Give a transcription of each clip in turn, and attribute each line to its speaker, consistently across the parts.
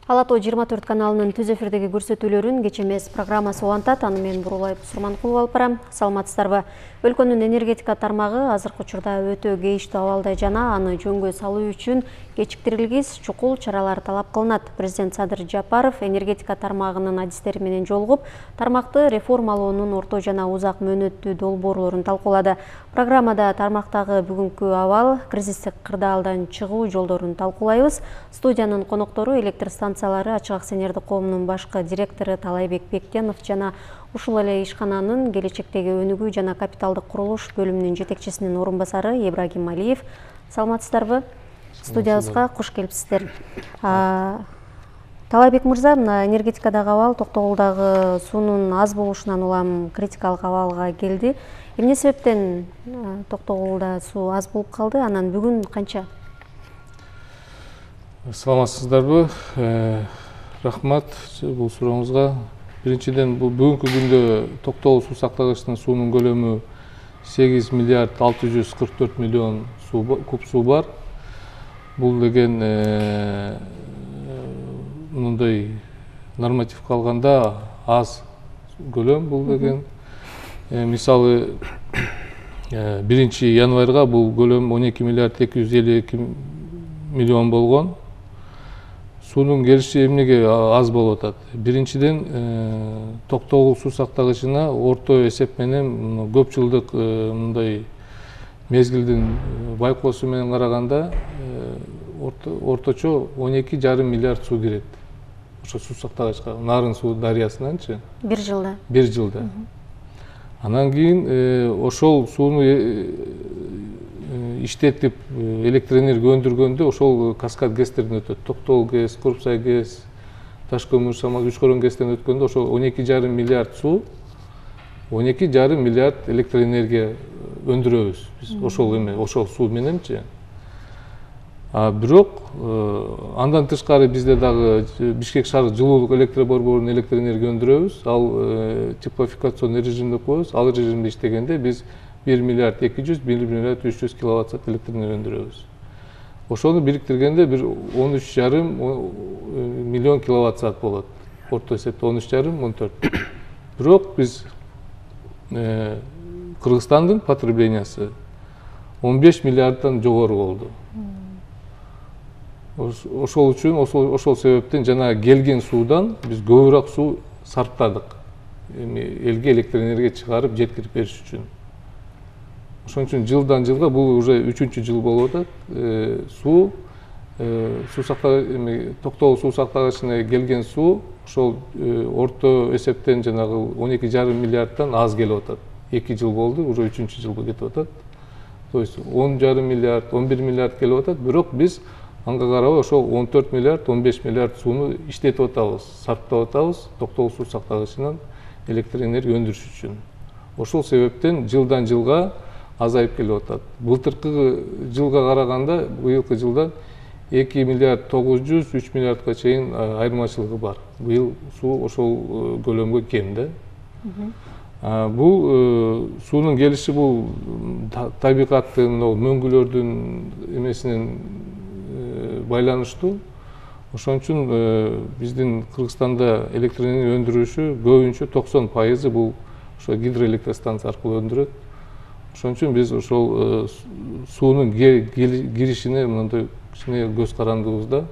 Speaker 1: Ала-тоо 24 каналынын түз эфирдеги көрсөтүүлөрүн кече эмес программасы улантат. Аны мен Бурулай Сурманкулова алып барам. Саламатсыздарбы? Өлкөнүн энергетика тармагы азыркы учурда өтө кейиштүү абалда жана аны жөнгө салуу үчүн кечиктирилгис чукул чаралар талап кылынат. Президент Садыр Жапаров энергетика тармагынын адистери менен жолугуп, тармакты реформалоонун орто жана узак мөөнөттүү долбоорлорун талкуулады. Программада тармактагы бүгүнкү абал, кризистик кырдаалдан чыгуу жолдорун талкуулайбыз. Студиянын коноктору электр станциялары Ачык акционердик коомунун башкы директору Талайбек Бектенов жана ушул эле ишкананын келечектеги өнүгүү жана капиталдык курулуш бөлүмүнүн жетекчисинин орун басары Ибрагим Алиев. Саламатсыздарбы? Студиябызга куш келипсиздер. Талайбек мырза, мына энергетикадагы абал Токтогулдагы суунун аз болушунан улам критикалык абалга келди. Эмне себептен Токтогулда суу аз болуп калды? Анан бүгүн канча?
Speaker 2: Саламатсыздарбы? Рахмат бул сурооңузга. Биринчиден, бул бүгүнкү күндө Токтогул суу сактагычтын суунун көлөмү 8 миллиард 644 миллион куб суу бар. Бул деген мындай нормативге алганда аз көлөм. Бул деген мисалы 1 январга бул көлөм 12 миллиард 252 миллион болгон. Суунун келиши эмнеге аз болуп атат? Биринчиден, Токтогул суу сактагычына орто эсеп менен көп жылдык мындай мезгилдин байкоосу менен караганда орточо 12,5 миллиард суу кирет. Ошо суу сактагычка, Нарын суу дарыясынанчы.
Speaker 1: Бир жылда.
Speaker 2: Бир жылда. Анан кийин ошол сууну иштетип электр энергия өндүргөндө ошол каскад гэстерден өтөт. Токтогул гэс, Курпсай гэс, Ташкөмүр, Шамал, Үчкөрөн гэстен өткөндө ошол 12,5 миллиард суу, 12,5 миллиард электр энергия өндүрөбүз. Биз ошол суу мененчи. Бирок андан тышкары бизде дагы Бишкек шаар жылуулук электр борборунун электр энергия өндүрөбүз. Ал теплофикацион режимде коебуз. Ал режимде иштегенде биз 1 миллиард 200, 1 миллиард 300 киловатт саат электр энергия өндүрөбүз. Ошону бириктиргенде бир 13,5 миллион киловатт саат болот. Орто эсепте 13,5, 14. Бирок биз Кыргызстандын потреблениясы 15 миллиарддан жогору болду. Ошол үчүн, ошол себептен жана келген суудан биз көбүрөөк суу сарптадык. Элге электр энергия чыгарып жеткирип бериш үчүн. Ошон үчүн жылдан жылга бул уже 3-чү жыл болуп атат. Токтогул суу сактагычына келген суу ошол орто эсептен жанагы 12,5 миллиарддан аз келип атат. 2 жыл болду, уже 3-чү жылга кетип атат. То есть 10,5 миллиард, 11 миллиард келип атат. Бирок биз анга карабай ошол 14 миллиард, 15 миллиард сууну иштетип атабыз, сарптап атабыз Токтогул суу сактагычынан электр энергия өндүрүш үчүн. Ошол себептен жылдан жылга азайып келип атат. Былтыркы жылга караганда быйылкы жылдан 2 миллиард 900, 3 миллиардга чейин айырмачылыгы бар. Быйыл суу ошол көлөмгө кем да. Бул суунун келиши бул табигаттын, мөңгүлөрдүн эмесинен байланыштуу. Ошон үчүн биздин Кыргызстанда электр энергия өндүрүшү көбүнчө 90% бул ошо гидроэлектростанция аркылуу өндүрөт. Ошон үчүн биз ошол суунун киришине мындай кичине көз карандыбыз.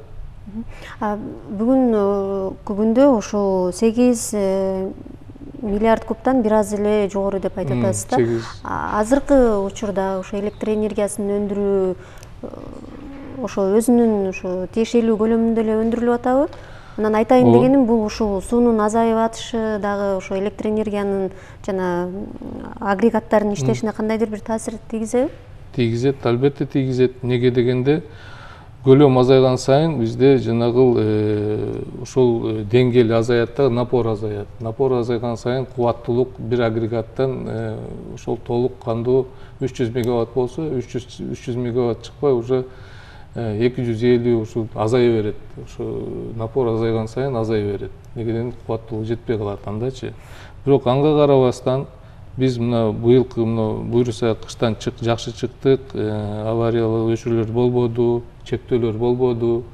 Speaker 1: Бүгүнкү күндө ошол 8 миллиард кубтан бир аз эле жогору деп айтып атасыз да. Азыркы учурда ошо электр энергиясын өндүрүү ошо өзүнүн ошо тиешелүү көлөмүндө эле өндүрүлүп атабы? Анан айтайын дегеним, бул ушул суунун азайып атышы дагы ошо электр энергиянын жана агрегаттардын иштешине кандайдыр бир таасир тийгизеби?
Speaker 2: Тийгизет, албетте тийгизет. Неге дегенде, көлөм азайган сайын бизде жанагы ошол деңгээл азаят да, напор азаят. Напор азайган сайын кубаттуулук бир агрегаттан ошол толук кандуу 300 мегаватт болсо, 300 мегаватт чыкпай уже 250 ушул азая берет. Ошо напор азайган сайын азая берет. Негеден кубаттуулук жетпей калат андачы. Бирок анга карабастан биз мына быйылкы буюрса кыштан жакшы чыктык, авариялык өчүрүүлөр болбоду, чектөөлөр болбоду.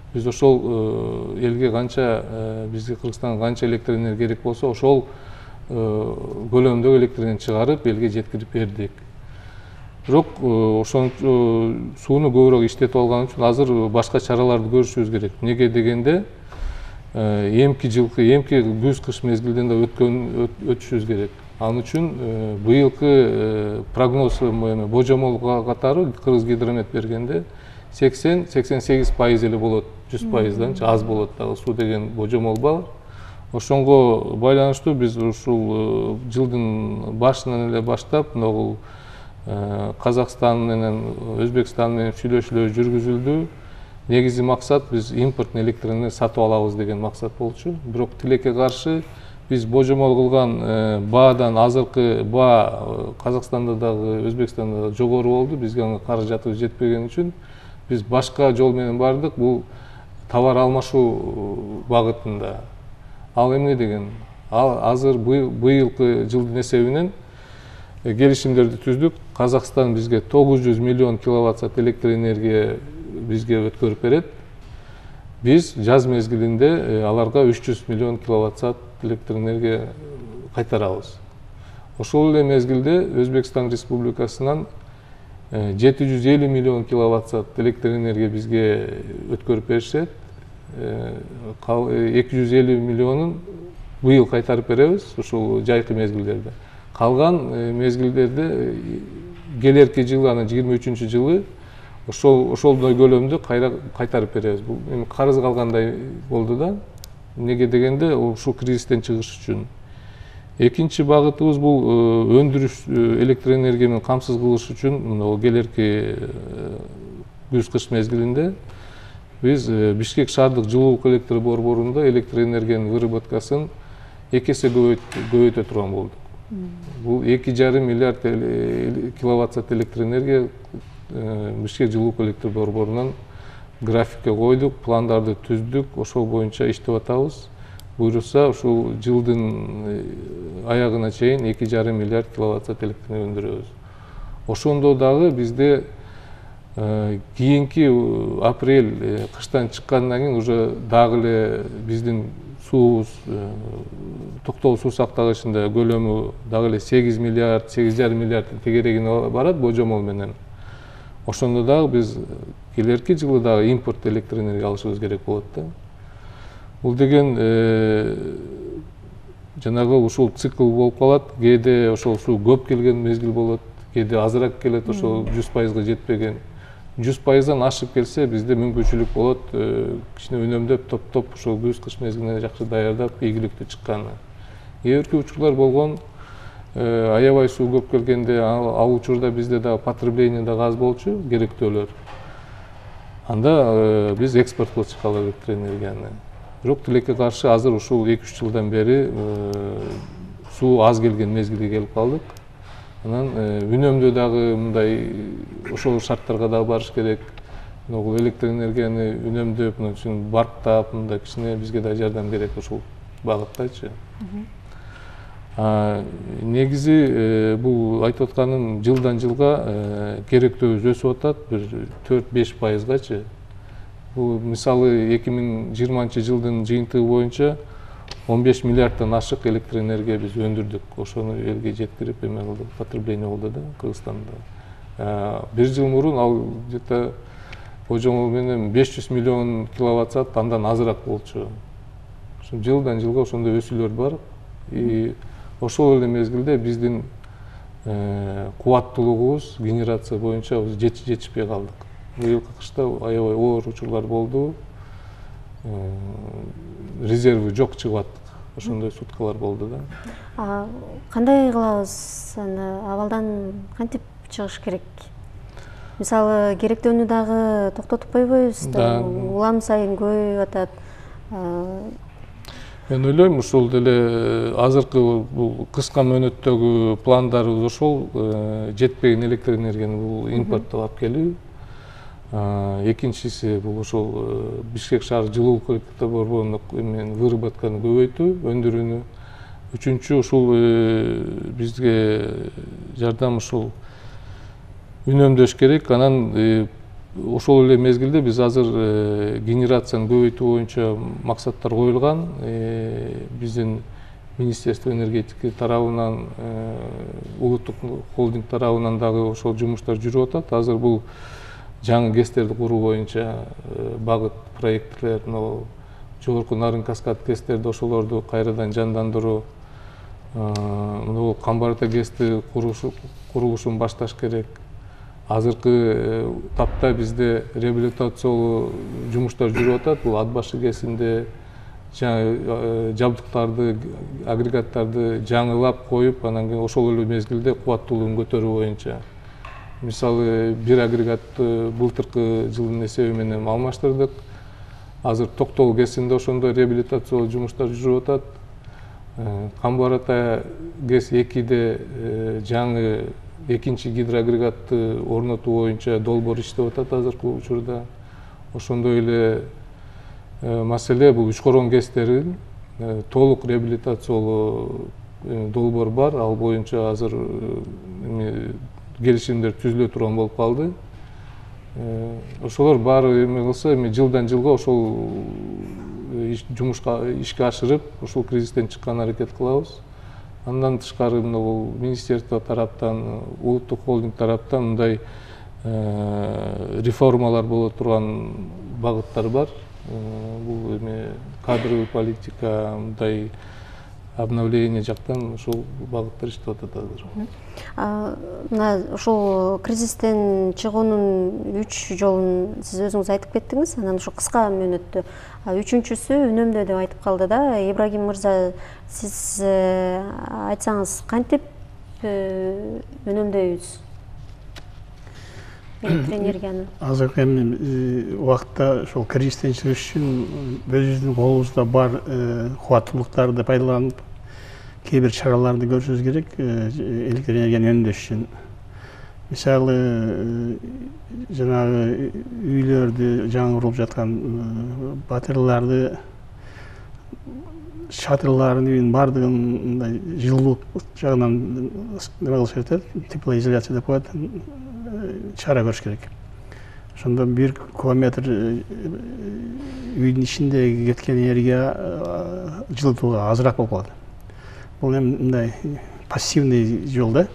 Speaker 2: Биз ошол элге канча, бизге Кыргызстанга канча электр энергия керек болсо, ошол көлөмдөгү электр энергияны чыгарып, элге жеткирип бердик. Бирок ошон сууну көбүрөөк иштетип алган үчүн азыр башка чараларды көрүшүбүз керек. Неге дегенде, эмки күз кыш мезгилинен да өтүшүбүз керек. Анын үчүн быйылкы прогноз божомол катары Кыргызгидромет бергенде 80-88% эле болот, 100%дан аз болот дагы суу деген божомол бар. Ошонго байланыштуу биз ушул жылдын башынан эле баштап могу Казакстан менен Өзбекстан менен сүйлөшүүлөр жүргүзүлдү. Негизи максат биз импорттун электр энергиясын сатып алабыз деген максат болчу. Бирок тилекке каршы биз божомол кылган баадан азыркы баа Казакстанда дагы Өзбекстанда дагы жогору болду. Бизге ага каражатыбыз жетпеген үчүн биз башка жол менен бардык. Бул товар алмашуу багытында. Ал эмне деген? Азыр быйылкы жылдын эсебинен келишимдерди түздүк. Казакстан бизге 900 миллион киловатт электр энергия бизге өткөрүп берет. Биз жаз мезгилинде аларга 300 миллион киловатт электр энергия кайтарабыз. Ошол эле мезгилде Өзбекстан Республикасынан 750 миллион киловатт электр энергия бизге өткөрүп беришет. 250 миллионун быйыл кайтарып беребиз, ушул жайкы мезгилдерде. Калган мезгилдерде келерки жылы, анан 23-жылы ошолдой көлөмдө кайтарып беребиз. Бул эми карыз калгандай болду да. Неге дегенде, ушул кризистен чыгыш үчүн. Экинчи багытыбыз бул өндүрүш электр энергия менен камсыз кылыш үчүн келерки күз-кыш мезгилинде биз Бишкек шаардык жылуулук электр борборунда электр энергиянын выработкасын 2 эсе көбөйтө турган болдук. Бул 2,5 миллиард киловатт электр энергия Бишкек жылуулук электр борборунан графикке койдук, пландарды түздүк, ошол боюнча иштеп атабыз. Буйруса ушул жылдын аягына чейин 2,5 миллиард киловатт электр энергия өндүрөбүз. Ошондо дагы бизде кийинки апрель кыштан чыккандан кийин уже дагы эле биздин суубуз токтогул суу сактагычында көлөмү дагы эле 8 миллиард, 8,5 миллиард тегерегине барат божомол менен. Ошондо дагы биз келерки жылы дагы импорт электр энергия алышыбыз керек болот да. Бул деген жанагы ушул цикл болуп калат. Кээде ошол суу көп келген мезгил болот, кээде азыраак келет, ошол 100%га жетпеген. 100%дан ашып келсе бизде мүмкүнчүлүк болот кичине үнөмдөп топтоп ошол күз-кыш мезгилине жакшы даярдап ийгиликтүү чыкканы. Кээ бир учурлар болгон, аябай суу көп келгенде ал учурда бизде дагы потребление дагы аз болчу, керектөөлөр. Анда биз экспорт кылып чыккалык электр энергияны. Бирок тилекке каршы азыр ушул 2-3 жылдан бери суу аз келген мезгилге келип калдык. Анан үнөмдө дагы мындай ошол шарттарга дагы барыш керек. Бул электр энергияны үнөмдөп, мына үчүн барктап, мындай кичине бизге да жардам керек ушул багыттачы. Негизи бул айтып атканым жылдан жылга керектөөбүз өсүп атат, бир 4-5%гачы. Бул мисалы 2020 жылдын жыйынтыгы боюнча 15 миллиардтан ашык электр энергия биз өндүрдүк. Ошону элге жеткирип эме кылдык, потребление болду да Кыргызстанда. Бир жыл мурун ал где-то божомол менен 500 миллион киловатт андан азыраак болчу. Жылдан жылга ошондой өсүүлөр бар. Ошол эле мезгилде биздин кубаттуулугубуз генерация боюнча жетишпей калдык. Быйылкы кышта аябай оор учурлар болду. Резерви жок чыгып аттык. Ошондой суткалар болду да.
Speaker 1: Кандай кылабыз? Абалдан кантип чыгыш керек? Мисалы, керектөөнү дагы токтотуп койбойбуз да. Улам сайын көбөйүп атат.
Speaker 2: Мен ойлойм, ушул деле азыркы бул кыска мөөнөттөгү пландарыбыз ошол, жетпеген электр энергияны бул импорттоп алып келүү. Экинчиси бул ошол Бишкек шаар жылуулук электр борборунун выработканы көбөйтүү, өндүрүүнү. Үчүнчү ушул бизге жардам ушул үнөмдөш керек. Анан ошол эле мезгилде биз азыр генерацияны көбөйтүү боюнча максаттар коюлган. Биздин Министерство энергетики тарабынан, улуттук холдинг тарабынан дагы ошол жумуштар жүрүп атат. Азыр бул жаңы ГЭСтерди куруу боюнча багыт проекттер, жогорку нарын каскад ГЭСтерди ошолорду кайрадан жандандыруу, Камбар ата ГЭСти курулушун башташ керек. Азыркы тапта бизде реабилитациялуу жумуштар жүрүп атат. Бул ат башы ГЭСинде жабдыктарды, агрегаттарды жаңылап коюп, анан кийин ошол эле мезгилде кубаттуулугун көтөрүү боюнча. Мисалы, бир агрегатты былтыркы жылдын эсеби менен алмаштырдык. Азыр Токтол ГЭСинде ошондой реабилитациялуу жумуштар жүрүп атат. Камбар ата ГЭС 2де жаңы экинчи гидроагрегатты орнотуу боюнча долбоор иштеп атат азыркы учурда. Ошондой эле маселе бул Учкорон ГЭСтерин толук реабилитациялуу долбоор бар. Ал боюнча азыр келишимдер түзүлө турган болуп калды. Ошолор баары эме кылса, жылдан жылга ошол жумушка ишке ашырып, ошол кризистен чыккан аракет кылабыз. Андан тышкары бул министерство тараптан, улуттук холдинг тараптан мындай реформалар боло турган багыттар бар. Бул эме кадровый политика, мындай обновление жактан ошол багыттар иштеп атат азыр.
Speaker 1: Мына ошол кризистен чыгуунун 3 жолун сиз өзүңүз айтып кеттиңиз. Анан ошо кыска мөөнөттө үчүнчүсү үнөмдөө деп айтып калды да. Ибрагим мырза, сиз айтсаңыз кантип үнөмдөйбүз электр энергияны?
Speaker 3: Азыркы убакытта ошол кризистен чыгыш үчүн өзүбүздүн колубузда бар кубаттуулуктарды пайдаланып, кээ бир чараларды көрүшүбүз керек электр энергияны үнөмдөш үчүн. Мисалы, жанагы үйлөрдү жаңы курулуп жаткан батареяларды, шатырларын бардыгын мындай жылуу жагынан неме кылыш керек, теплоизоляция деп коет, чара көрүш керек. Ошондо 1 километр үйдүн ичинде кеткен энергия жылытууга азыраак болуп калат. Бул эми мындай пассивный жол да.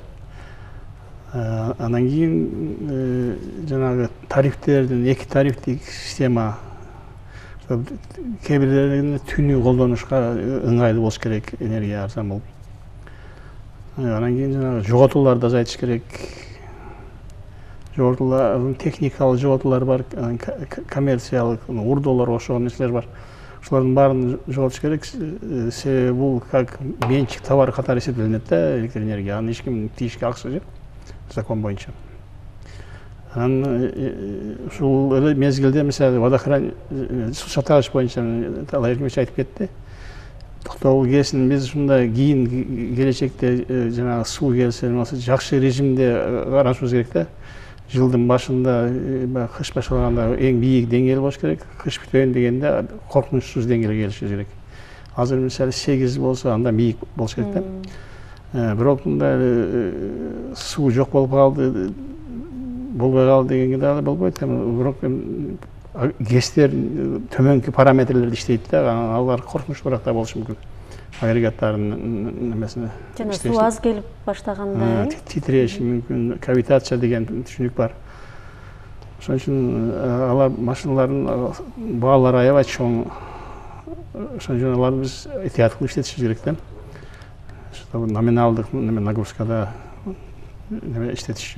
Speaker 3: Анан кийин жанагы тарифтердин 2 тарифтик система, кээ бирлерин түнү колдонушка ыңгайлуу болуш керек, энергия арзан болуп. Анан кийин жанагы жоготууларды азайтыш керек. Жоготуулардын техникалык жоготуулары бар, коммерциялык урдоолор, ошол нерселер бар. Ошолордун баарын жоготуш керек. Себеби бул как менчик товар катары эсептелинет да, электр энергия. Аны эч ким тийишке акча жок, закон боюнча. Анан ушул эле мезгилде, мисалы, суу сактагыч боюнча Талай Эркинович айтып кетти. Токтогул ГЭСин биз ушундай кийин келечекте жанагы суу келсе, жакшы режимде карашыбыз керек да. Жылдын башында кыш башталганда эң бийик деңгээл болуш керек. Кыш бүтөйүн дегенде коркунучсуз деңгээлге келишибиз керек. Азыр мисалы 8 болсо, анда бийик болуш керек да. Бирок мындай суу жок болуп калды, болбой калды дегенге дагы болбойт. Бирок ГЭСтер төмөнкү параметрлерде иштейт да, алар коркунучтуураак да болушу мүмкүн. Агрегаттардын немесине.
Speaker 1: Жана суу аз келип баштаганда
Speaker 3: титиреши мүмкүн, кавитация деген түшүнүк бар. Ошон үчүн алар машиналардын баалары аябай чоң. Ошон үчүн аларды биз этияттуу иштетишибиз керек да. Ошо номиналдык нагрузкада иштетиш үчүн.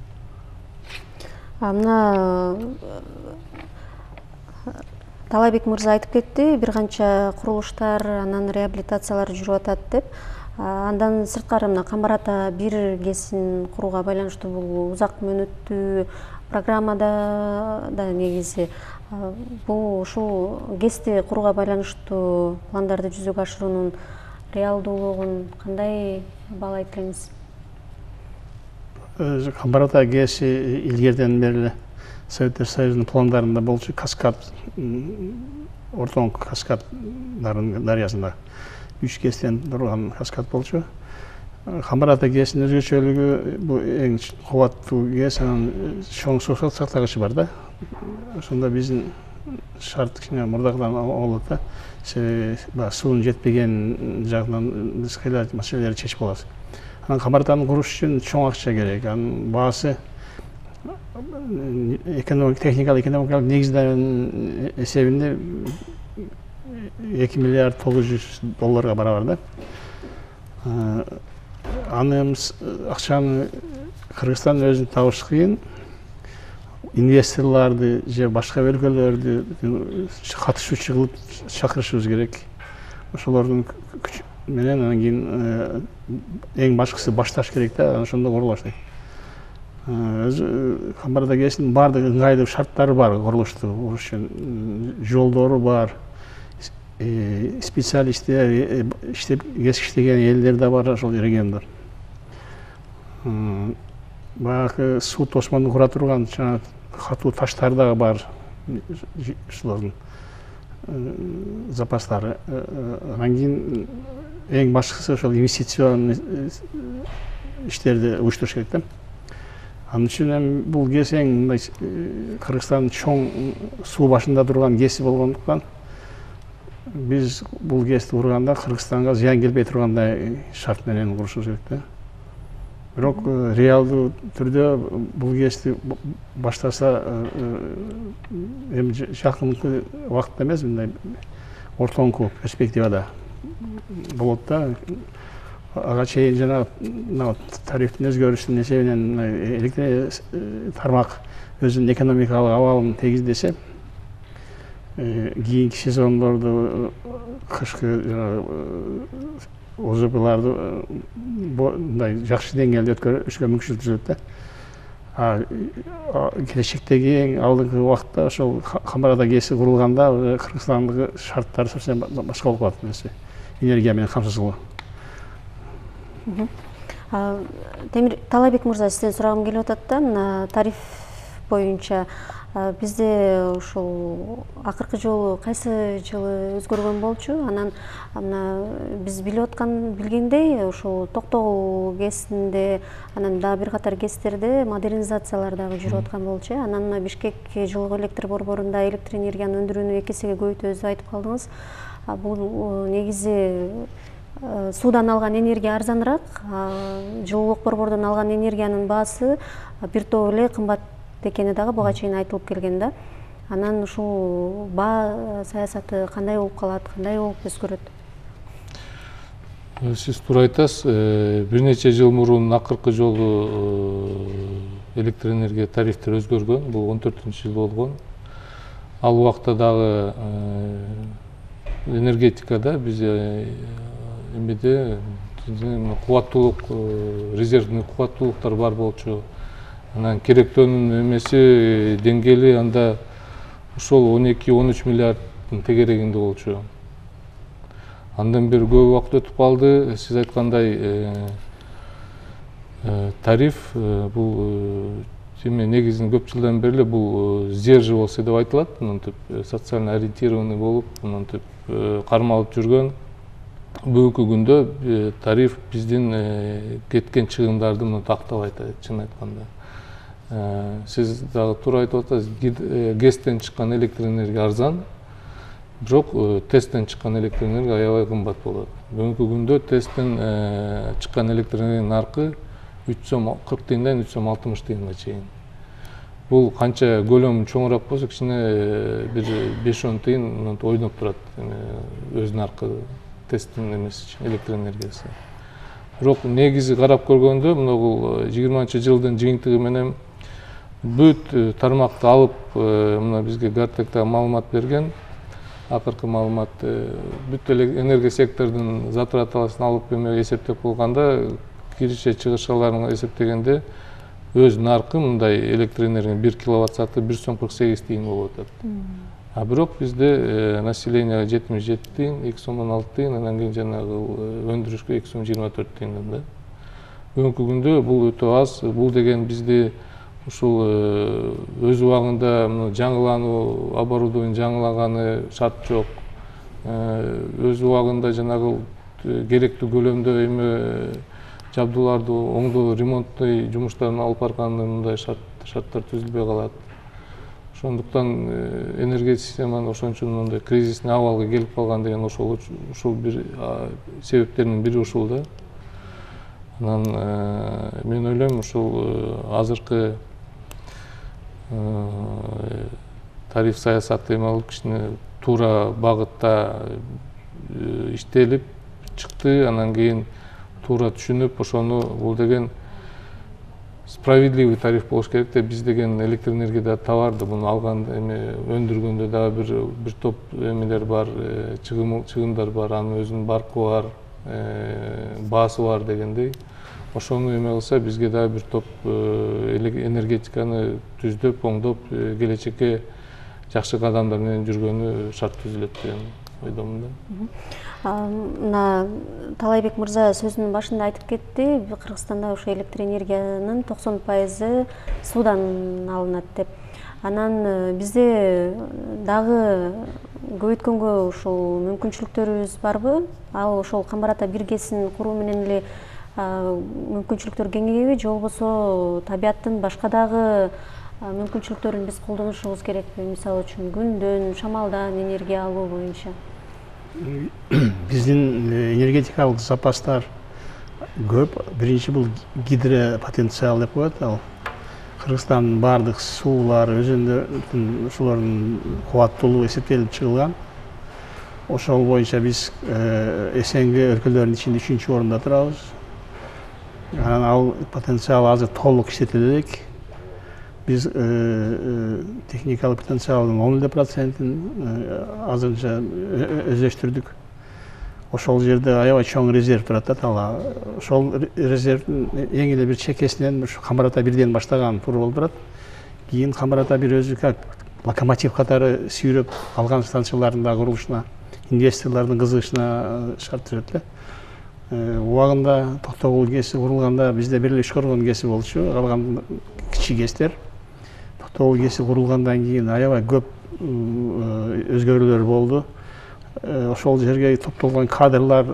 Speaker 1: Мына Талайбек мырза айтып кетти, бир канча курулуштар, анан реабилитациялар жүрүп атат деп. Андан сырткары мына Камбар ата 1 ГЭСин курууга байланыштуу бул узак мөөнөттүү программада да негизи бул ушул ГЭСти курууга байланыштуу пландарды жүзөгө ашыруунун реалдуулугун кандай баалайт элеңиз?
Speaker 3: Камбар ата ГЭСи илгерден бери Советтер Союзунун пландарында болчу, Каскад, Ортоң Каскад дарыясында 3 ГЭСтен турган Каскад болчу. Камбар ата гээсинин өзгөчөлүгү бул эң кубаттуу гээс, анан чоң суу сактагычы бар да. Ошондо биздин шарт кичине мурдагыдан болот да. Себеби суунун жетпеген жагынан биз кыйла маселелерди чечип алабыз. Анан камбар атаны куруш үчүн чоң акча керек. Анын баасы техникалык негиздеринин эсебинде $2 миллиард $900 барабар да. Аны акчаны Кыргызстан өзү табыш кыйын. Инвесторларды же башка өлкөлөрдү катышуучу кылып чакырышыбыз керек. Ошолордун күчү менен анан кийин эң башкысы башташ керек да, ошондо курулуп баштайт. Өзү Камбар ата гээсинин баардык ыңгайлуу шарттары бар курулушту куруш үчүн. Жолдору бар, специалисттер, гээс иштеген элдер да бар ошол региондор. Баягы суу тосмонду кура турган катуу таштар да бар, ушулордун запастары. Анан кийин эң башкысы ошол инвестицион иштерди уюштуруш керек да. Анын үчүн эми бул гээс эң мындай Кыргызстандын чоң суу башында турган гээси болгондуктан биз бул гээсти курганда Кыргызстанга зыян келбей тургандай шарт менен курушубуз керек да. Бирок реалдуу түрдө бул гээсти баштаса эми жакынкы убакытта эмес, мындай ортоңку перспективада болот да. Ага чейин жана тарифтин өзгөрүшүнүн эсебинен электр тармак өзүнүн экономикалык абалын тийгиздесе, кийинки сезондорду, кышкы ОЗПларды мындай жакшы деңгээлде өткөрүшкө мүмкүнчүлүк түзөт да. Келечектеги эң алдыңкы убакытта ошол Камбар ата гээси курулганда Кыргызстандагы шарттар совсем башка болуп калат эмеспи, энергия менен камсыз кылуу.
Speaker 1: Темир Талайбек мырза, сизден сурагым келип атат да, тариф боюнча бизде ушул акыркы жолу кайсы жылы өзгөргөн болчу? Анан биз билгендей ушул Токтогул ГЭСинде, анан дагы бир катар ГЭСтерде модернизациялар дагы жүрүп аткан болчу. Анан Бишкек жылгы электр борборунда электр энергиянын өндүрүүнү 2 эсеге көбөйтөбүз айтып калдыңыз. Бул негизи суудан алган энергия арзаныраак, жылуулук борбордон алган энергиянын баасы бир топ эле кымбат экени дагы буга чейин айтылып келген да. Анан ушул баа саясаты кандай болуп калат, кандай болуп өзгөрөт?
Speaker 2: Сиз туура айтасыз. Бир нече жыл мурун акыркы жолу электр энергия тарифтери өзгөргөн. Бул 14-жыл болгон. Ал убакта дагы энергетикада биз эмеде кубаттуулук, резервный кубаттуулуктар бар болчу. Анан керектөөнүн эмеси деңгээли анда ошол 12-13 миллиарддын тегерегинде болчу. Андан бери көп убакыт өтүп калды. Сиз айткандай тариф бул негизинен көп жылдан бери бул сдерживался деп айтылат. Мынтип социально ориентированный болуп, мынтип кармалып жүргөн. Бүгүнкү күндө тариф биздин кеткен чыгымдарды актабайт, чын айтканда. Сиз дагы туура айтып атасыз, ГЭСтен чыккан электр энергия арзан, бирок ТЭСтен чыккан электр энергия аябай кымбат болот. Бүгүнкү күндө ТЭСтен чыккан электр энергиянын наркы 3 сом 40 тыйындан 3 сом 60 тыйынга чейин. Бул канча көлөмү чоңураак болсо, кичине бир 5-10 тыйын ойноп турат өз наркы ТЭСтин эмеси электр энергиясы. Бирок негизи карап көргөндө, бул 20-жылдын жыйынтыгы менен бүт тармакты алып, мына бизге Гартекта маалымат берген. Акыркы маалымат бүт энергия сектордун затраталасын алып эсептеп болгондо, киреше чыгышаларын эсептегенде өз наркы мындай электр энергия 1 киловатт сааты 1 сом 48 тыйын болуп атат. Бирок бизде население 77 тыйын, 2 сом 16 тыйын, анан кийин жанагы өндүрүшкө 2 сом 24 тыйындан да. Бүгүнкү күндө бул өтө аз. Бул деген бизде ушул өз убагында жаңылануу, оборудование жаңылаганы шарт жок. Өз убагында жанагы керектүү көлөмдө эме жабдууларды оңдоо, ремонттуу жумуштарын алып барганда мындай шарттар түзүлбөй калат. Ошондуктан энергетика системанын ошончун мындай кризисный абалга келип калган деген ушул бир себептердин бири ушул да. Анан мен ойлойм ушул азыркы тариф саясаты эме алып кичине туура багытта иштелип чыкты. Анан кийин туура түшүнүп, ошону бул деген справедливый тариф болуш керек да. Биз деген электр энергия товарды, буну алган эме өндүргөндө дагы бир топ эмелер бар, чыгымдар бар, анын өзүнүн баркы бар, баасы бар дегендей. Ошону эме кылса, бизге дагы бир топ энергетиканы түздөп, оңдоп, келечекке жакшы кадамдар менен жүргөнү шарт түзүлөт деген ойдомун да.
Speaker 1: Мына Талайбек мырза сөзүнүн башында айтып кетти, Кыргызстанда ошо электр энергиянын 90% суудан алынат деп. Анан бизде дагы көбөйткөнгө ушул мүмкүнчүлүктөрүбүз барбы? Ал ошол Камбар Ата биргесин куруу менен эле мүмкүнчүлүктөр кеңейеби, же болбосо табиаттын башка дагы мүмкүнчүлүктөрүн биз колдонушубуз керекпи? Мисалы үчүн күндөн, шамалдан энергия алуу боюнча.
Speaker 3: Биздин энергетикалык запастар көп. Биринчи бул гидропотенциал деп коет. Ал Кыргызстандын бардык суулар, өзөндөрдүн ушулардын кубаттуулугу эсептелип чыгылган. Ошол боюнча биз СНГ өлкөлөрүнүн ичинде 3-орунда турабыз. Анан ал потенциал азыр толук иштетиле элек. Биз техникалык потенциалдын 10% азырынча өздөштүрдүк. Ошол жерде аябай чоң резерв турат да. Ошол резервдин эң эле бир чекесинен ушу Камбар Ата 1ден баштаган тур болуп турат. Кийин Камбар Ата 1 өзү как локомотив катары сүйрөп алган станциялардын курулушуна, инвесторлордун кызыгышына шарт түзөт эле. Убагында Токтогул ГЭСи курулганда бизде бир эле Үшкөргөн ГЭСи болчу, калган кичи ГЭСтер. Токтогул ГЭСи курулгандан кийин аябай көп өзгөрүүлөр болду. Ошол жерге топтолгон кадрлар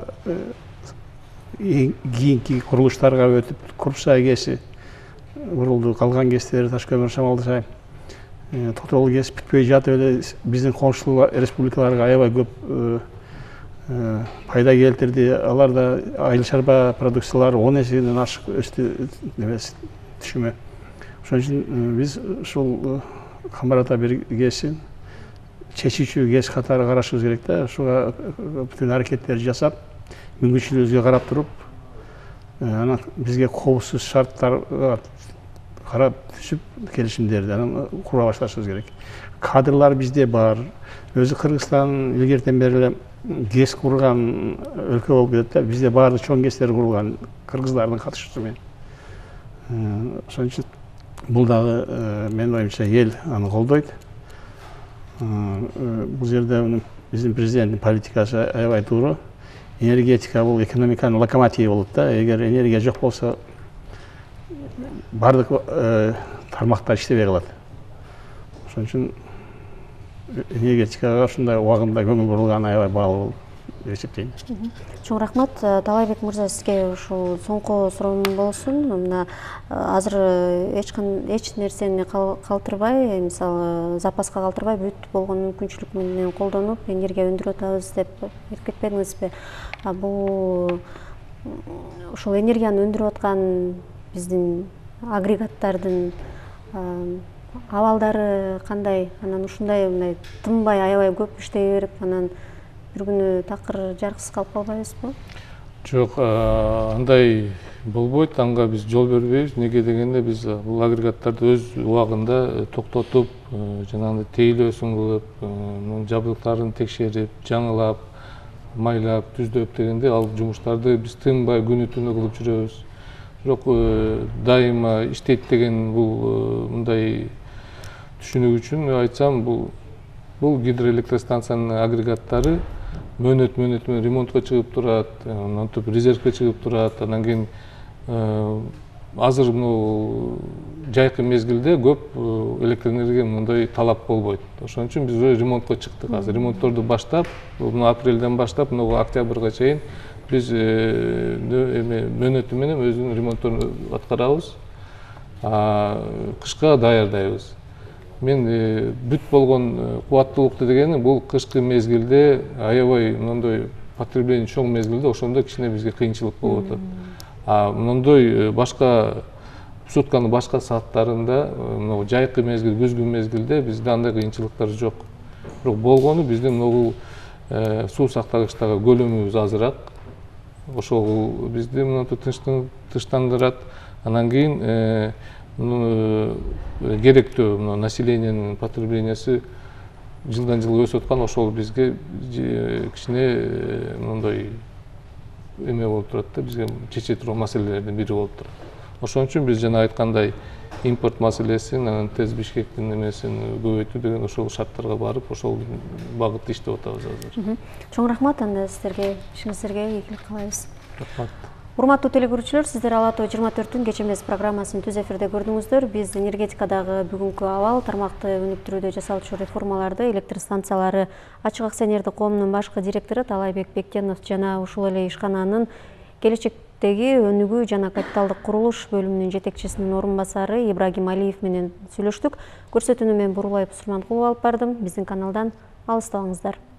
Speaker 3: кийинки курулуштарга өтүп, Курпсай ГЭСи курулду, калган ГЭСтер Ташкөмүр, Шамалдышай. Токтогул ГЭС бүтпөй жатып эле биздин коншулуу республикаларга аябай көп пайда келтирди. Алар да айыл чарба продукциялары 10 эседен ашык өстү түшүмө. Ошон үчүн биз ушул Камбар Ата 1 ГЭСин чечүүчү ГЭС катары карашыбыз керек да. Ушуга бүтүн аракеттерди жасап, мүмкүнчүлүгүбүзгө карап туруп, анан бизге коопсуз шарттарга карап түшүп келишимдерди анан кура башташыбыз керек. Кадрлар бизде бар. Өзү Кыргызстан илгертен бери эле ГЭС курган өлкө болуп кетет да. Бизде баардык чоң ГЭСтер курулган кыргыздардын катышуусу менен. Ошон үчүн бул дагы менин оюмча эл аны колдойт. Бул жерде биздин президенттин политикасы аябай туура. Энергетика бул экономиканын локомотиви болот да. Эгер энергия жок болсо бардык тармактар иштебей калат. Ошон үчүн энергетикага ушундай убагында көңүл бурулганы аябай баалуу болуп эсептейм.
Speaker 1: Чоң рахмат. Талайбек мырза, сизге ушул соңку суроом болсун. Мына азыр эч нерсени калтырбай, мисалы запаска калтырбай, бүт болгон мүмкүнчүлүк менен колдонуп энергия өндүрүп атабыз деп айтып кетпедиңизби? Бул ушул энергияны өндүрүп аткан биздин агрегаттардын абалдары кандай? Анан ушундай тынбай аябай көп иштей берип, анан бир күнү такыр жарксыз калып калбайбызбы?
Speaker 2: Жок, андай болбойт. Анга биз жол бербейбиз. Неге дегенде биз бул агрегаттарды өз убагында токтотуп, жанагындай тейлөөсүн кылып, жабдыктарын текшерип, жаңылап, майлап, түздөп дегенде ал жумуштарды биз тынбай күнү түнү кылып жүрөбүз. Бирок дайыма иштейт деген бул мындай түшүнүк үчүн айтсам, бул гидроэлектростанциянын агрегаттары мөөнөт менен ремонтко чыгып турат, антип резервке чыгып турат. Андан кийин азыр жайкы мезгилде көп электр энергия мындай талап болбойт. Ошон үчүн биз ремонтко чыктык. Азыр ремонтторду баштап, апрелден баштап октябрга чейин Биз мөөнөтү менен өзүнүн ремонтун аткарабыз. Кышка даярдайбыз. Мен бүт болгон кубаттуулукту дегени бул кышкы мезгилде аябай мындай потребление чоң мезгилде ошондо кичине бизге кыйынчылык болуп атат. Мындай башка сутканын башка сааттарында, жайкы мезгил, күзгү мезгилде бизде андай кыйынчылыктар жок. Бирок болгону биздин могул суу сактагычтагы көлөмүбүз азыраак. Ошол бизди тынчтандырат. Анан кийин керектүү населениянын потреблениясы жылдан жылга өсүп аткан, ошол бизге кичине мындай эме болуп турат да, бизге чече турган маселелердин бири болуп турат. Ошон үчүн биз жана айткандай импорт маселесин, анан ТЭС Бишкектин эмесин көбөйтүү деген ошол шарттарга барып, ошол багытта иштеп атабыз азыр.
Speaker 1: Чоң рахмат, анда сиздерге, ишиңиздерге ийгилик каалайбыз.
Speaker 2: Рахмат.
Speaker 1: Урматтуу телекөрүүчүлөр, сиздер Ала Тоо 24-түн кече эмес программасын түз эфирде көрдүңүздөр. Биз энергетикадагы бүгүнкү абал, тармакты өнүктүрүүдө жасалчу реформаларды, электр станциялары ачык акционердик коомунун башкы директору Талайбек Бектенов жана ушул эле ишкананын келечектеги өнүгүү жана капиталдык курулуш бөлүмүнүн жетекчисинин орун басары Ибрагим Алиев менен сүйлөштүк. Көрсөтүүнү мен Бурулай Сурманкулова алып бардым. Биздин каналдан алыстабаңыздар.